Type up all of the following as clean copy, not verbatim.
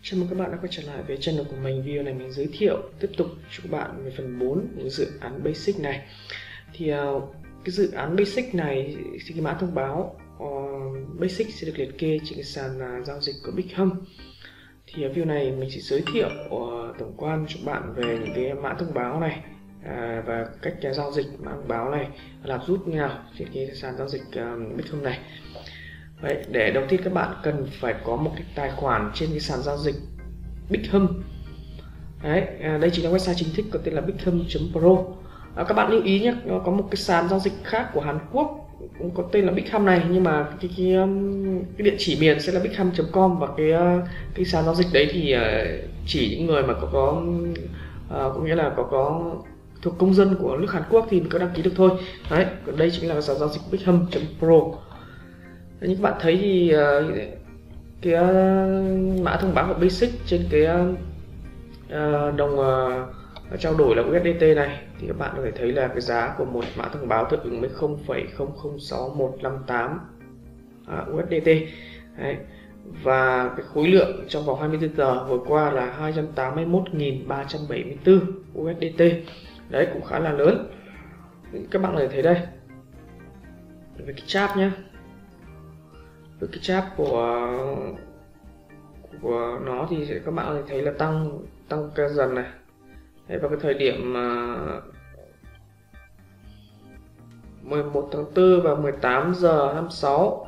Chào mừng các bạn đã quay trở lại với channel của mình. Video này mình giới thiệu tiếp tục cho các bạn về phần 4 của dự án Basic này. Thì cái dự án Basic này thì cái mã thông báo Basic sẽ được liệt kê trên cái sàn giao dịch của Bithumb. Thì video này mình sẽ giới thiệu tổng quan cho bạn về những cái mã thông báo này và cách giao dịch mã thông báo này làm rút như nào trên cái sàn giao dịch Bithumb này. Đấy, để đầu tiên các bạn cần phải có một cái tài khoản trên cái sàn giao dịch Bithumb. Đấy, đây chính là website chính thức có tên là bithumb.pro. Các bạn lưu ý nhé, có một cái sàn giao dịch khác của Hàn Quốc cũng có tên là Bithumb này, nhưng mà cái địa chỉ miền sẽ là bithumb.com, và cái sàn giao dịch đấy thì chỉ những người mà có nghĩa là có thuộc công dân của nước Hàn Quốc thì mới có đăng ký được thôi. Đấy, còn đây chính là sàn giao dịch bithumb.pro. Như các bạn thấy thì cái mã thông báo của Basic trên cái đồng trao đổi là USDT này thì các bạn có thể thấy là cái giá của một mã thông báo tương ứng với 0,006158 USDT. Đấy. Và cái khối lượng trong vòng 24 giờ vừa qua là 281.374 USDT. Đấy, cũng khá là lớn. Các bạn có thể thấy đây về cái chart nhé, với cái chart của nó thì các bạn có thể thấy là tăng dần này. Đấy, vào cái thời điểm 11 tháng 4 và 18 giờ 56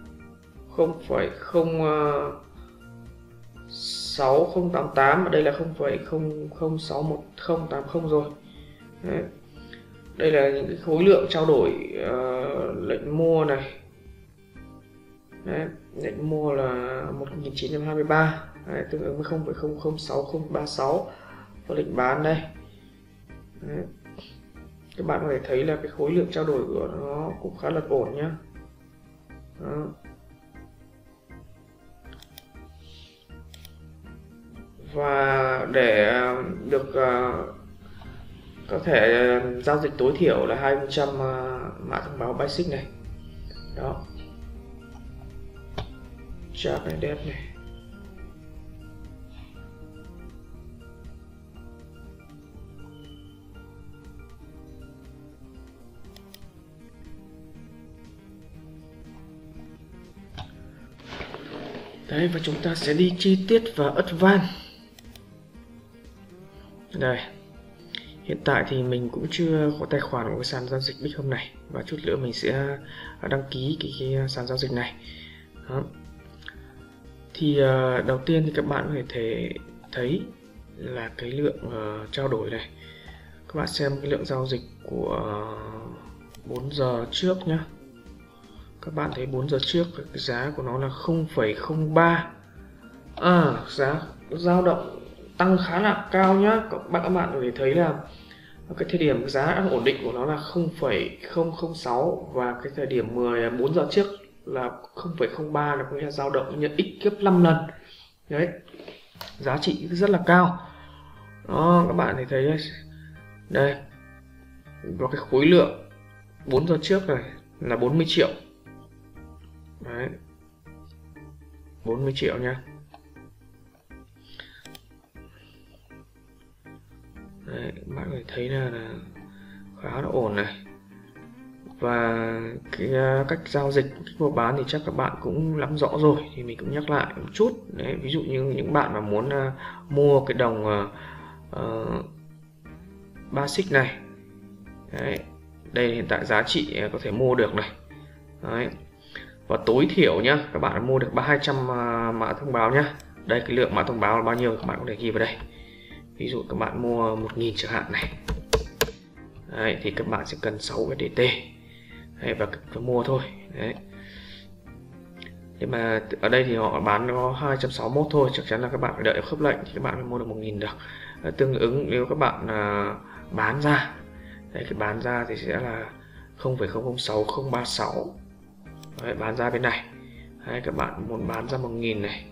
0,06088, và đây là 0,006180 rồi. Đấy. Đây là những cái khối lượng trao đổi lệnh mua này. Đấy, lệnh mua là 1923, đấy, tương ứng với 0,006036, và lệnh bán đây. Đấy. Các bạn có thể thấy là cái khối lượng trao đổi của nó cũng khá là ổn nhá. Đó. Và để được có thể giao dịch tối thiểu là 2% mã thông báo Basic này. Đó, chart này đẹp này. Đấy, và chúng ta sẽ đi chi tiết vào Advanced. Đây, hiện tại thì mình cũng chưa có tài khoản của cái sàn giao dịch Bithumb này, và chút nữa mình sẽ đăng ký cái sàn giao dịch này. Đó. Thì đầu tiên thì các bạn có thể thấy là cái lượng trao đổi này. Các bạn xem cái lượng giao dịch của 4 giờ trước nhé. Các bạn thấy 4 giờ trước cái giá của nó là 0,03. Giá dao động tăng khá là cao nhá. Các bạn có thể thấy là cái thời điểm giá đang ổn định của nó là 0,006, và cái thời điểm 14 giờ trước là 0,03, là có nghĩa là dao động nhận x gấp 5 lần. Đấy, giá trị rất là cao. Đó, các bạn thấy đây, có cái khối lượng 4 giờ trước này là 40 triệu. Đấy, 40 triệu nha. Đấy, bạn có thể thấy là khá là ổn này. Và cái cách giao dịch, cách mua bán thì chắc các bạn cũng nắm rõ rồi, thì mình cũng nhắc lại một chút. Đấy, ví dụ như những bạn mà muốn mua cái đồng Basic này. Đấy, đây hiện tại giá trị có thể mua được này. Đấy. Và tối thiểu nhá, các bạn mua được 200 mã thông báo nhá. Đây, cái lượng mã thông báo là bao nhiêu các bạn có thể ghi vào đây. Ví dụ các bạn mua 1000 chẳng hạn này. Đấy, thì các bạn sẽ cần 6 USDT. Đấy, và mua thôi. Đấy. Nhưng mà ở đây thì họ bán có 261 thôi, chắc chắn là các bạn phải đợi khớp lệnh thì các bạn mới mua được 1000 được. Tương ứng nếu các bạn bán ra, đấy, cái bán ra thì sẽ là 0,006036. Đấy, bán ra bên này. Đấy, các bạn muốn bán ra 1000 này.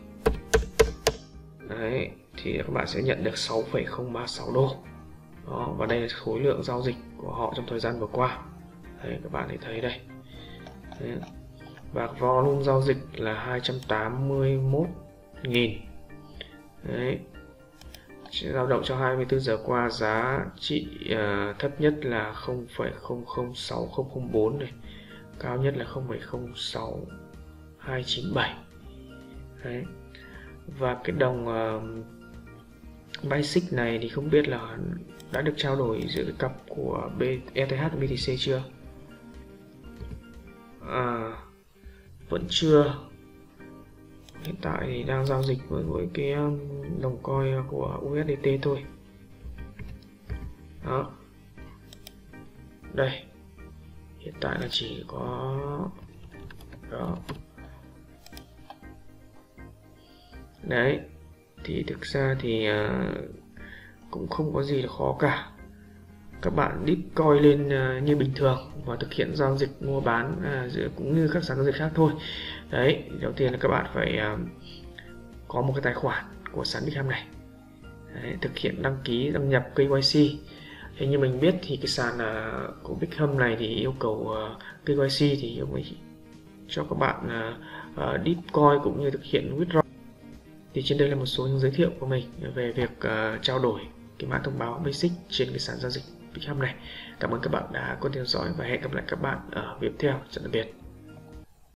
Đấy, thì các bạn sẽ nhận được 6,036 đô. Đó, và đây là khối lượng giao dịch của họ trong thời gian vừa qua. Đấy, các bạn thấy đây. Đấy. Và volume giao dịch là 281.000 Đấy, dao động trong 24 giờ qua, giá trị thấp nhất là 0,006004 này, cao nhất là 0,06297. Đấy. Và cái đồng Basic này thì không biết là đã được trao đổi giữa cái cặp của ETH và BTC chưa? Vẫn chưa. Hiện tại thì đang giao dịch với cái đồng coin của USDT thôi. Đó. Đây. Hiện tại là chỉ có đó. Đấy. Thì thực ra thì cũng không có gì là khó cả. Các bạn dip coin lên như bình thường và thực hiện giao dịch mua bán cũng như các sàn giao dịch khác thôi. Đấy, đầu tiên là các bạn phải có một cái tài khoản của sàn Bitham này. Đấy, thực hiện đăng ký đăng nhập KYC. Thế như mình biết thì cái sàn của Bitham này thì yêu cầu KYC thì ông ấy cho các bạn dip coin cũng như thực hiện withdraw. Thì trên đây là một số những giới thiệu của mình về việc trao đổi cái mã thông báo Basic trên cái sàn giao dịch Bitham này. Cảm ơn các bạn đã quan tâm theo dõi và hẹn gặp lại các bạn ở video tiếp theo. Tạm biệt.